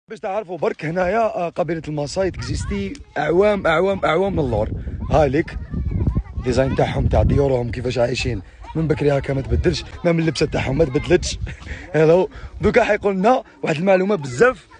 باش تعرفوا برك هنايا قبيله المصاي تكزيستي اعوام اعوام اعوام من اللور. هاي ليك ديزاين تاعهم تاع ديورهم كيفاش عايشين من بكري هكا ما تبدلش، ميم اللبسه تاعهم ما تبدلتش. هلو دوكا حيقول لنا واحد المعلومه بزاف